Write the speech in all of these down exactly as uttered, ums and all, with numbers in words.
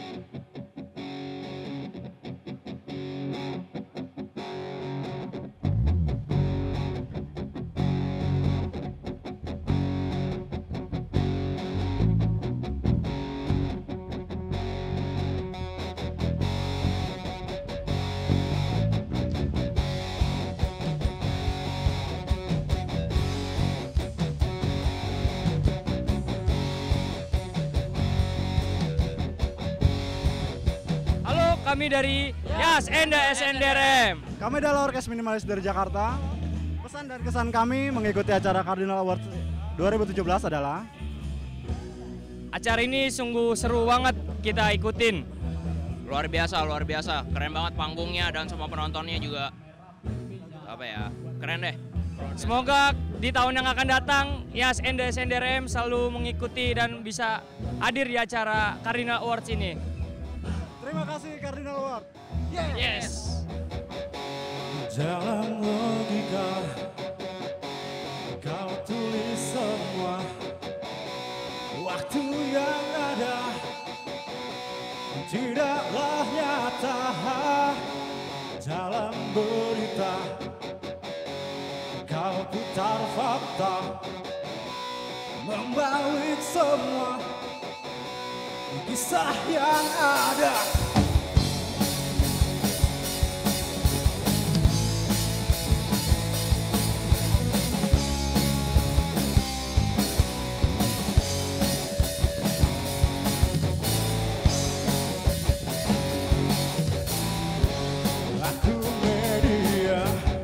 Kami dari Yas Enda S N D R M. Kami adalah Orkes Minimalis dari Jakarta. Pesan dan kesan kami mengikuti acara Cardinal Awards dua ribu tujuh belas adalah acara ini sungguh seru banget kita ikutin. Luar biasa, luar biasa. Keren banget panggungnya dan semua penontonnya juga. Apa ya, keren deh. Semoga di tahun yang akan datang Yas Enda S N D R M selalu mengikuti dan bisa hadir di acara Cardinal Awards ini. Terima kasih Cardinal Award. Yeah. Yes. Dalam logika kau tulis semua waktu yang ada tidaklah nyata. Dalam berita kau putar fakta membalik semua kisah yang ada. Aku media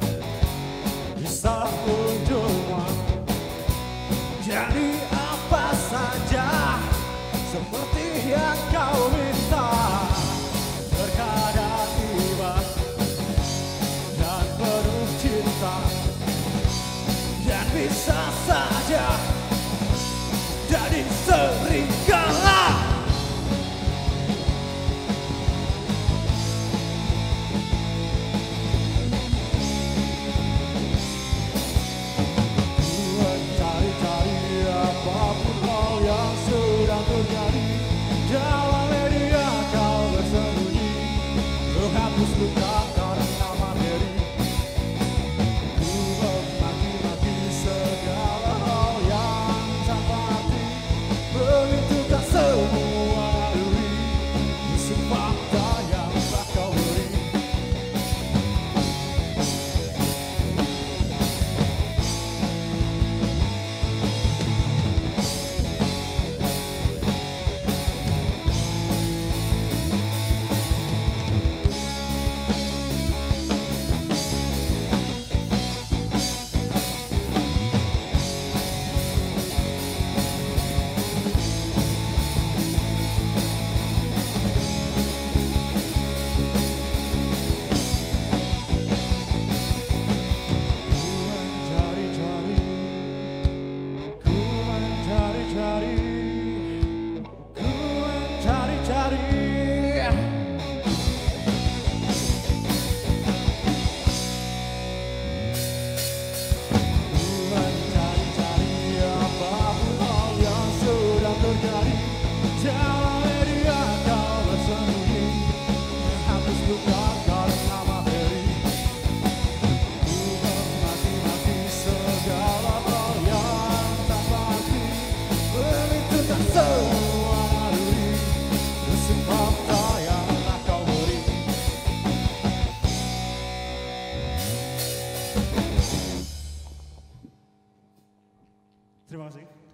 bisa ujungnya jadi apa saja seperti yang kau minta. Terkadang tiba dan penuh cinta dan bisa saja jadi serigala. Cari-cari apapun hal yang sedang terjadi dalam media kau bersembunyi, menghapus luka karena materi. Ku memaki-maki segala hal yang tanpa arti, menentukan semua duri, isu fakta yang tak kau beri. Terima kasih.